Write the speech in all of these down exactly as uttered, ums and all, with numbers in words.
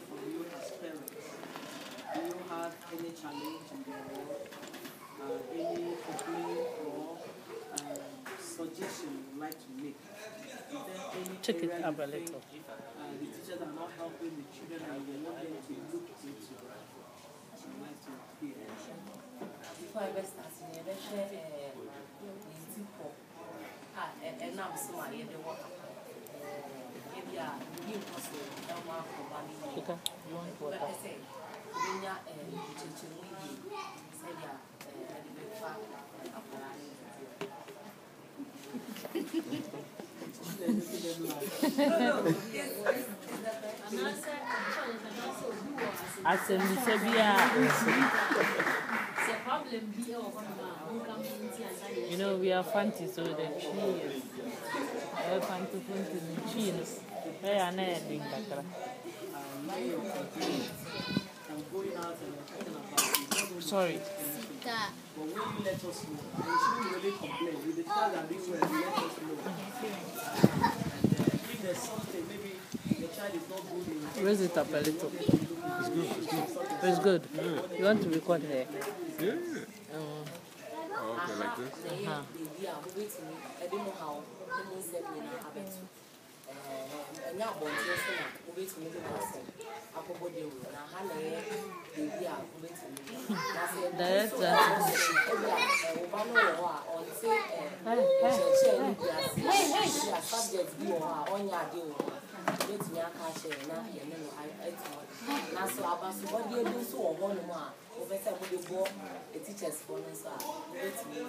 for you as parents? Do you have any challenge in your work? Uh, any complaint or uh, suggestion you would like to make? Is there any Check it area up you a think little. uh, the teachers are not helping the children and you want them to look into? You would like to hear? Before I start, I share a tip. Ah, and now somebody the work. Maybe I give us a one for money. Okay. You want water? I say, Vinya and Chichen, say, yeah, and the fact I said, you know, we are fancy, so the tree is a fancy tree. They are not doing that. Sorry. But when you let us know, and you shouldn't really complain. You declare that this way, you let us know. And uh, if there's something, maybe the child is not good in. Raise it up a little. It's good, it's good. It's good. Yeah. You want to record here? Yeah. Um, Oh, okay, like this? uh-huh. I don't know how the said me now habit. And now, but yes, I'm going to make it myself. I put body and I had a baby. I'm going to make it. That's that. On say, hey, hey, subject be on your deal. Let me catch it now. You know, I ate now. So I was what you do so one more. Over some of the book, a teacher's phone and so let me.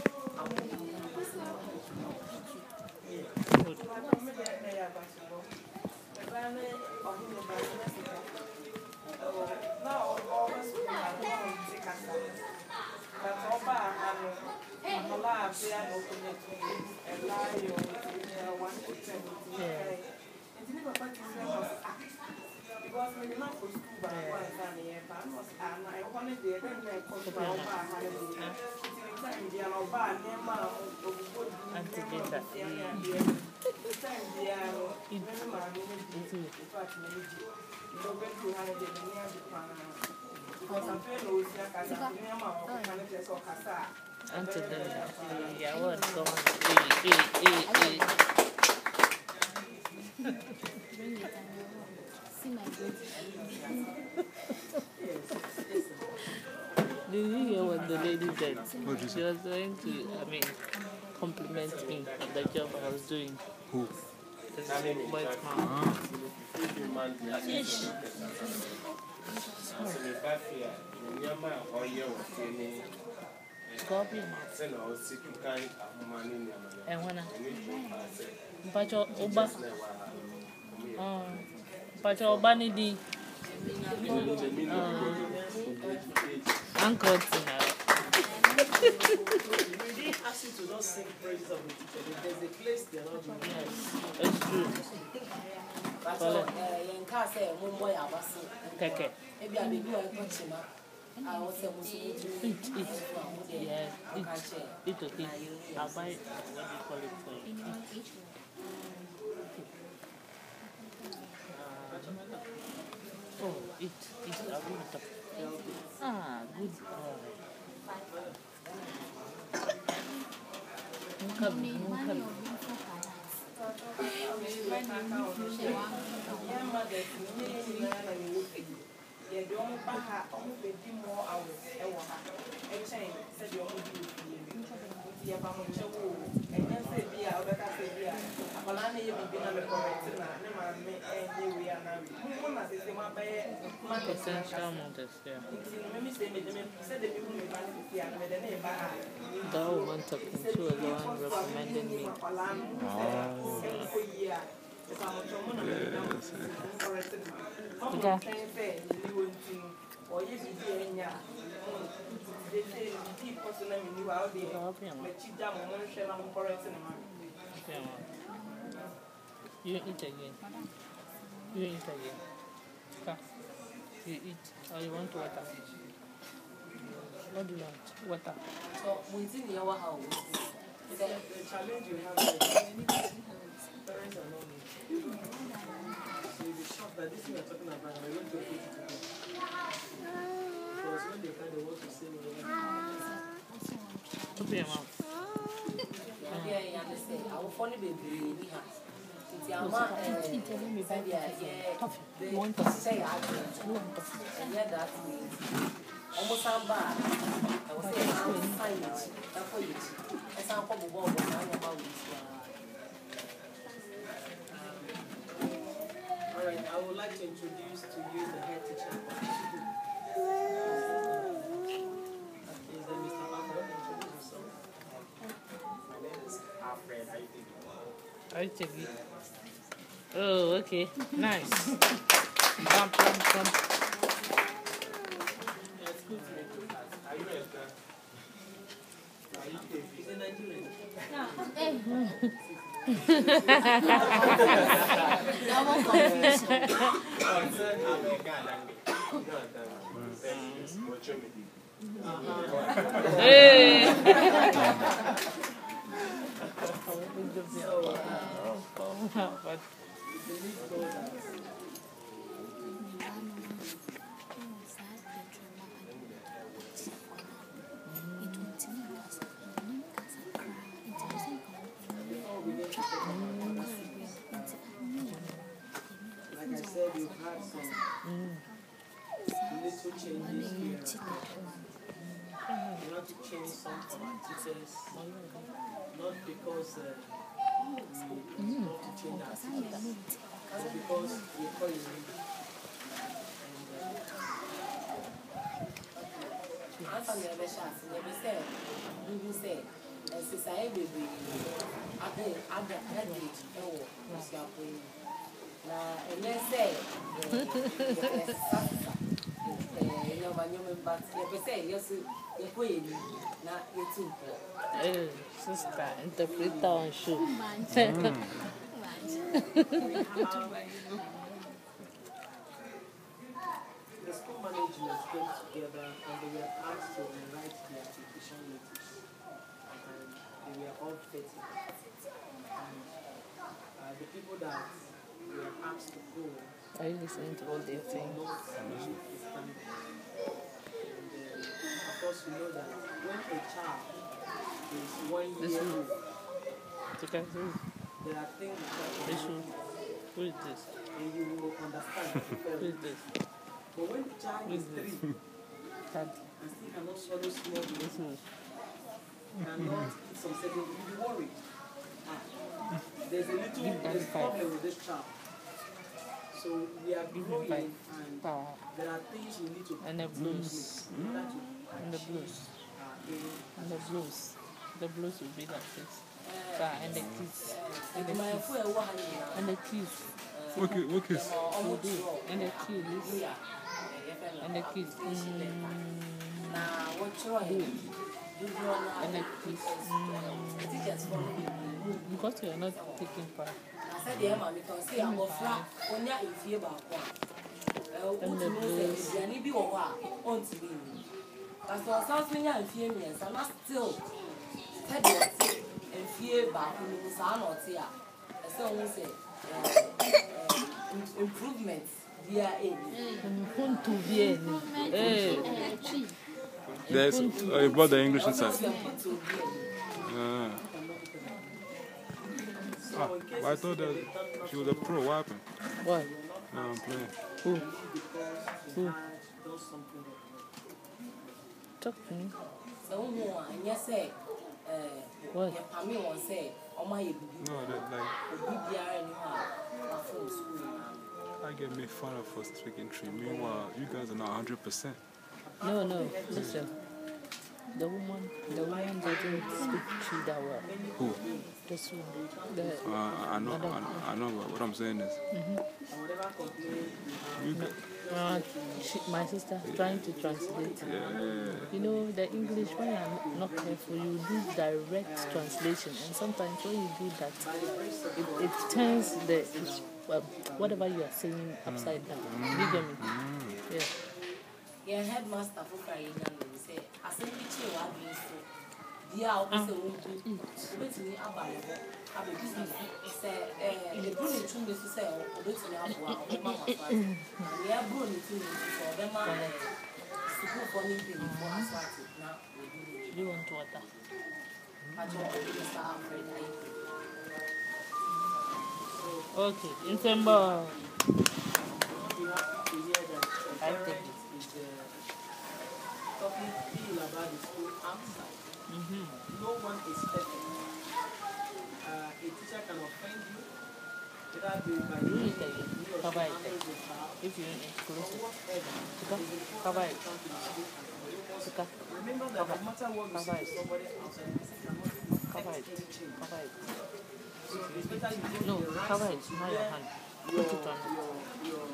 Because we did not go to school by one time, I was I wanted the other cost by one hundred. They are not bad, near my because I'm feeling until then, yeah, what's going on? Did you hear what the lady said? She was going to, I mean, compliment me on the job I was doing. Who? This white man. Yes. Copy and when I Pacho Oba Pacho Obanidi Uncle Tina. We didn't ask you to not sing praises of the teacher. There's a place they're not doing. Yes, it's true. But in car say, Mumbai, I was Keke. Maybe I did a consumer. I was a Muslim. Eat, eat. Yeah, eat. Eat, okay. I'll buy, what do you call it for you? Eat. Oh, eat, eat. I'll bring it up. Ah, good boy. Come, come. Yeah, the only back only be more hours. I want a chain, said you only do the Abamucho, and then say, be out of that area. Apolani, you be been a correct, and I'm we are now. Who must say, my bed, Essential mothers, yeah. Let me say, said the people who are here, and the name by that woman talking to a one recommended me. Oh. Yeah. Or you be there, they say, people knew out there, but you down and share on correct in the market. You eat again. You eat again. Come. You eat. Or you want water? What do you want? Water. So, within your house, the challenge you have is parents are not. So you be shocked. that this thing you're talking about, I went to put it together. Because when they kind of want to say Open your mouth. Yeah, yeah, I say, I will follow baby. It's your mom, said, yeah, yeah, they want to say, I and yeah, that means almost some bad. I was saying, I will find it. That's for you. That's how probably what was I about this. all right, I would like to introduce to you the head teacher. Is that Mister Alfred? Introduce yourself. My name is Alfred. How you doing? I check it. Oh, okay. Nice. Come, come, come. Yeah, it's good to meet you. Are you a girl? Are you a He's a Nigerian. Double confusion. Oh, it's a I'm a Ghana. You know that. Yes, what's your name? Hey. But Like I said, you've had some little changes here. You have to change some of our teachers, not because uh, we want to change our teachers, but because we call you. I'm from the other shots, and they say, you say, and since I will be, I think I'm the head age, oh, what's your point? Now, and then say, you know, my human but you say, yes, you're going, not you too. eh, sister, interpreter on shoe. The school management came together and they were asked to write their application letters. And they were all thirty. And uh, the people that were asked to go Are you listening to all these did things? not meet the standard. And uh, of course, you know that when a child is one This year one. old, You can see. there are things that This you one. Who is this? and you will understand. Who is this? But when the child Who is is this? three Dad. and still cannot swallow small This meat, one. cannot eat some certain, you'll be worried. Ah, there's a little Give there's daddy five. problem with this child. So we are Give him growing five. and Power. there are things we need to And the blues. in order to And the blues. uh, aim. And the blues. The blues will be like this. Sir, and the keys. And the My keys. foot, what are you? And the keys. What kiss? What kiss? Will do. And the keys. And the keys. Mm. Now, what you're And the keys. Mm. Because you are not taking part. I said, yeah, man, because see, I'm a flat when you're in fear about one. And the blues. And if you are on to me, as for something you're in fear, and I'm still tell you and fear about who was on or tear. So we say, improvements via age. Punto bien. Eh. There's, oh, you brought the English inside. Ah. Ah, but I thought that she was a pro. What happened? What? No, I'm playing. Who? Because Who? had done something Talk to me. So, and yes, say, What? I mean, one say, oh my, you No, that, like, be a phone school. I get made fun of for speaking tree. Meanwhile, you guys are not one hundred percent. No, no. Listen. The woman, the woman doesn't speak tree that well. Who? This one. The, Uh, I know, I, I know, but what I'm saying is, you guys, uh, she, my sister trying to translate. yeah, You know, the English, when you're not careful, you do direct translation. And sometimes when you do that, it, it turns the, it's, well, whatever you are saying upside down. You get me? Yeah. Yeah, headmaster for crying and say, I said, which you are doing so. bia o se wo du obetimi abale ho abebi se eh e bro ni tumi so se obetimi aboa o ma ma fa na ya bro ni tumi so be ma school for me pay for aswat na Do you want water? Okay, in December. You have to hear that I take it. is uh, talking ill about the school outside. Mm-hmm. No one is perfect. Uh, a teacher can offend you without being by You you. need to cover it. If you need close it. Cover it. Remember that no matter what you say to somebody outside, this cannot Cover it. change. Cover it. So it's better you do No, the right cover thing it. to Not where your hand. your, Put it on it. your, your,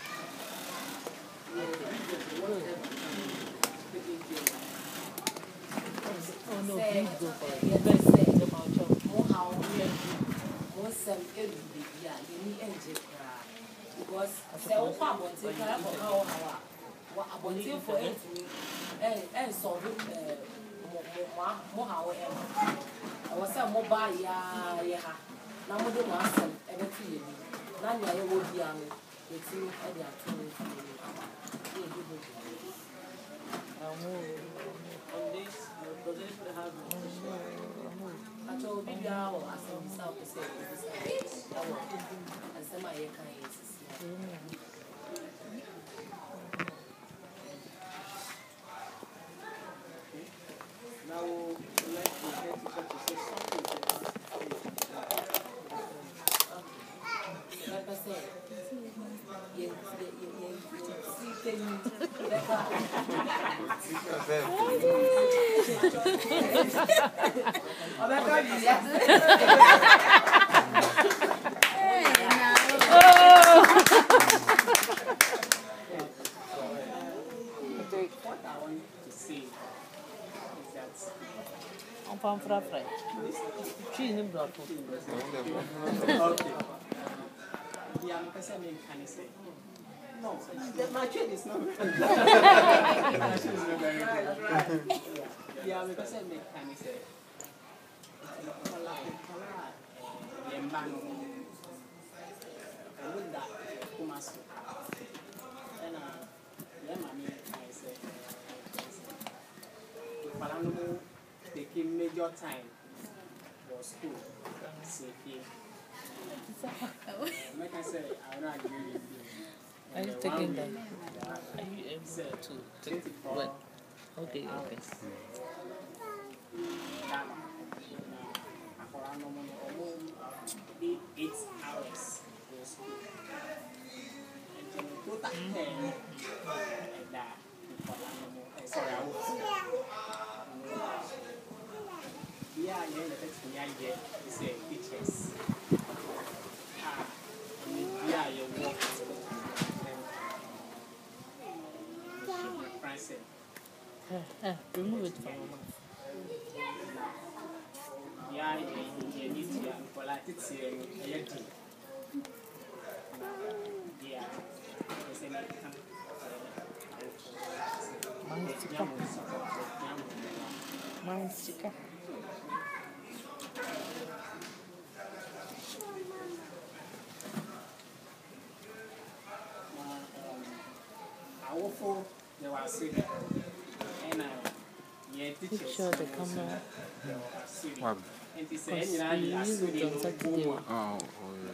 your religion, whatever, taking care of. Oh no, Say, please go for it. yes, Best say. say about your Mo how we mo sem elu baby a ye ni enje kra because say wo kwa bonte kra ko how how wa abonte for it eh eh so eh mo mo mo how e I was say mo ba ya ya ha na mo de mo asem e be ti ye ni na nya ye wo bia no e ti e de ato ni ye do do On this, uh, does anybody have I told you how I said this out to say this. And some of your kind is now we'd like the head teacher to say something to us. like I said, you see things What I want to say is that on palm fry fry. She in the blood. okay. Yeah, I'm person name can I say? No, that my trade is not very good. My trade is not very good. Yeah, because I make can I say? I would that Kumasu. And uh, yeah, mommy, I say, Palano taking major time for school. See here. Like I said, I don't agree with you. Are you Uh, taking one that? week, Are you able say, to take twenty-four what? Okay, okay. that, uh, for our normal, almost eight, eight hours for school. And then total ten, and that, for our normal, uh, sorry, I was. Yeah, yeah, the text me I get is a teachers. Ah, and yeah, you work. Francis. Eh, eh, remove it from your mouth. Yeah, you need to have politics here. Yeah, Mine's chicken. Mine's chicken. Awful, they were sitting. And uh, yeah, teachers. Picture the camera. What? And he Because said, we use it on Saturday. Oh, oh yeah.